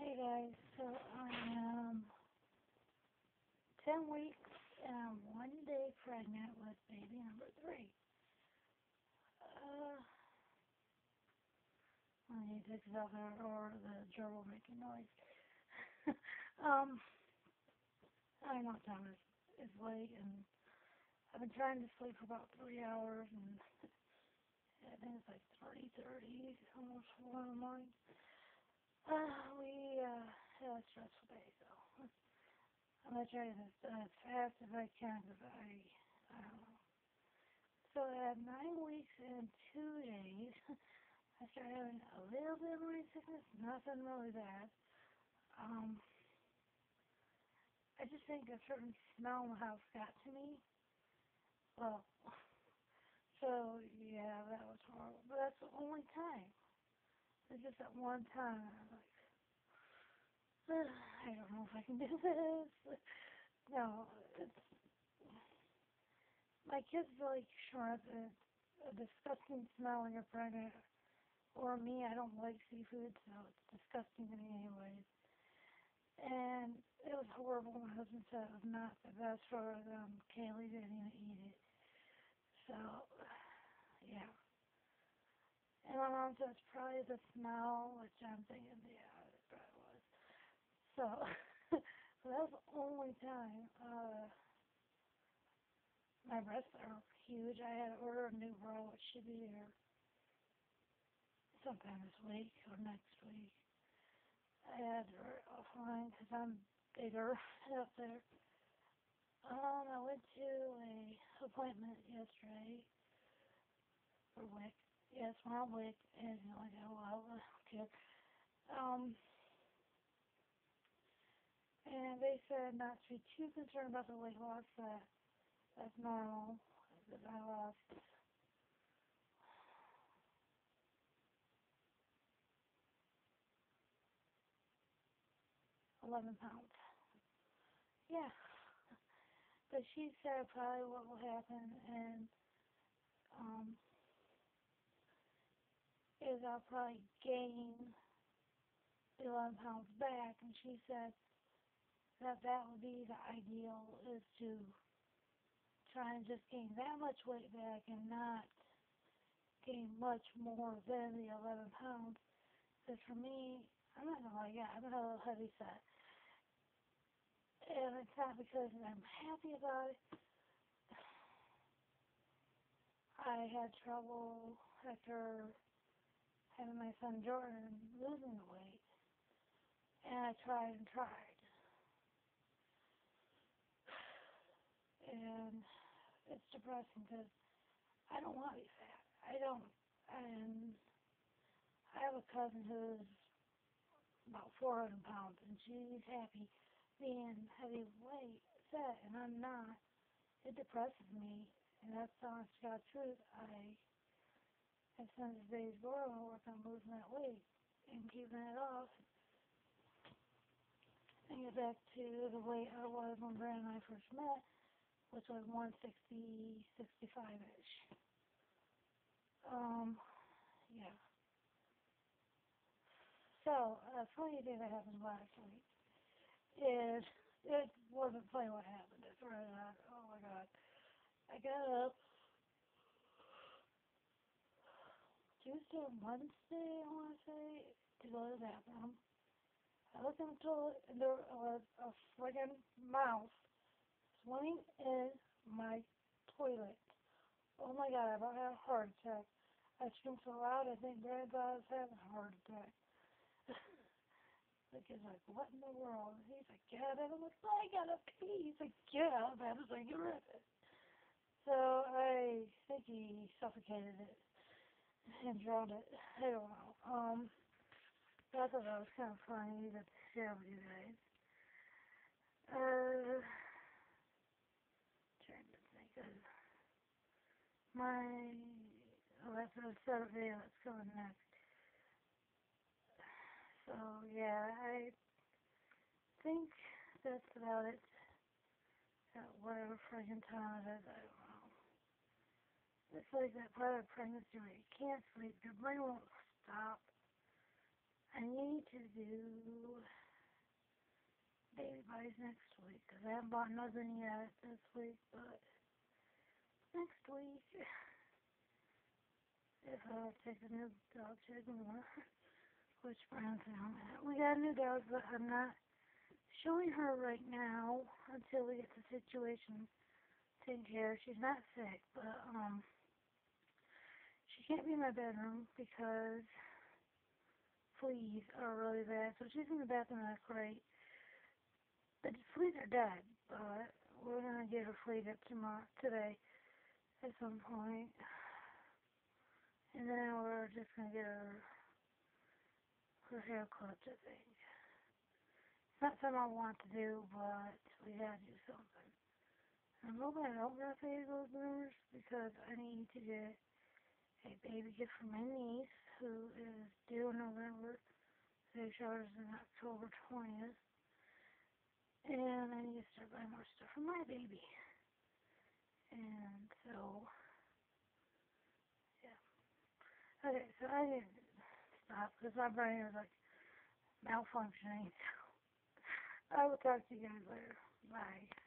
Hey guys, so I am 10 weeks and I'm 1 day pregnant with baby number 3. Uh, I need to take this out there or the gerbil making noise. um, I know time is late and I've been trying to sleep for about 3 hours and I think it's like 3:30, almost 4 in the morning. We had a stressful day, so I'm gonna try this as fast as I can because I don't know. So at 9 weeks and 2 days, I started having a little bit of morning sickness, nothing really bad. Um, I just think a certain smell in the house got to me. Well, so yeah, that was horrible. But that's the only time. It's just that one time. I'm like, I don't know if I can do this. No, it's my kids like shrimp. It's a disgusting smell when you're pregnant. Or me, I don't like seafood, so it's disgusting to me anyways. And it was horrible. My husband said it was not the best for them. Kaylee didn't even eat it. So, yeah. And my mom said it's probably the smell, which I'm thinking, yeah, it probably was. So, so that was the only time. My breasts are huge. I had to order a new bra, which should be here sometime this week or next week. I had to order it offline because I'm bigger up there. I went to a appointment yesterday for WIC. Yes, we're on WIC, and you're like, oh, well, I don't care. And they said not to be too concerned about the weight loss, that's normal, because I lost 11 pounds. Yeah, but she said probably what will happen um, is I'll probably gain 11 pounds back, and she said that would be the ideal, is to try and just gain that much weight back and not gain much more than the 11 pounds. Because for me, I'm not gonna lie, yeah, I'm a little heavy set. And it's not because I'm happy about it. I had trouble after having my son Jordan losing the weight. And I tried and tried. And it's depressing because I don't want to be fat. I don't. And I have a cousin who's about 400 pounds, and she's happy being heavyweight set, and I'm not. It depresses me, and that's the honest to God truth. I have spent this day's work on losing that weight and keeping it off and get back to the weight I was when Brad and I first met, which was 160, 65-ish. Yeah. So, a funny thing that happened last week is, it wasn't funny what happened. It's right out. Oh my God. I got up Tuesday or Wednesday, I want to say, to go to the bathroom. I looked in the toilet and there was a friggin' mouse swimming in my toilet. Oh my God, I about had a heart attack. I screamed so loud, I think Brad thought I was having a heart attack. The kid's like, what in the world? And he's like, get out of bed. I'm like, I gotta pee. He's like, get out of bed. I was like, get rid of it. So I think he suffocated it and drowned it. I don't know. But I thought that was kind of funny to share with you guys. Trying to think of my, that's a setup video that's coming next. So yeah, I think that's about it. At whatever friggin' time it is, I don't know. It's like that part of pregnancy where you can't sleep, your brain won't stop. And you need to do baby buys next week, because I haven't bought nothing yet this week, but next week, if I take the new dog to Ignore, which brand's I'm at. We got a new dog, but I'm not showing her right now until we get the situation taken care of. She's not sick, but she can't be in my bedroom because fleas are really bad. So she's in the bathroom at crate. The fleas are dead, but we're gonna get her flea up today at some point, and then we're just gonna get her hair clipped, I think. It's not something I want to do, but we gotta do something. I'm hoping I don't get those rumors because I need to get a baby gift for my niece who is due in November. They showers in October 20th. And I need to start buying more stuff for my baby. And so, yeah. Okay, so I need to stop because my brain is like malfunctioning. I will talk to you guys later. Bye.